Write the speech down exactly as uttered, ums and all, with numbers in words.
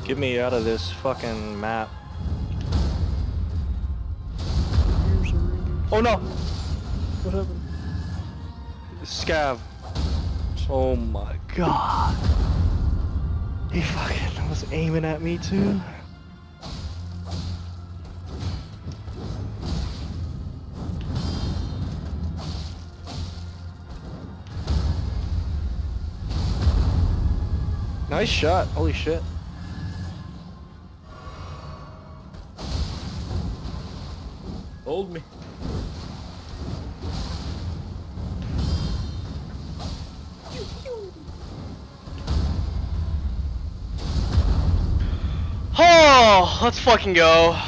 Get me out of this fucking map. Oh no! What happened? Scav. Oh my god. He fucking was aiming at me too. Nice shot. Holy shit. Hold me. Oh, let's fucking go.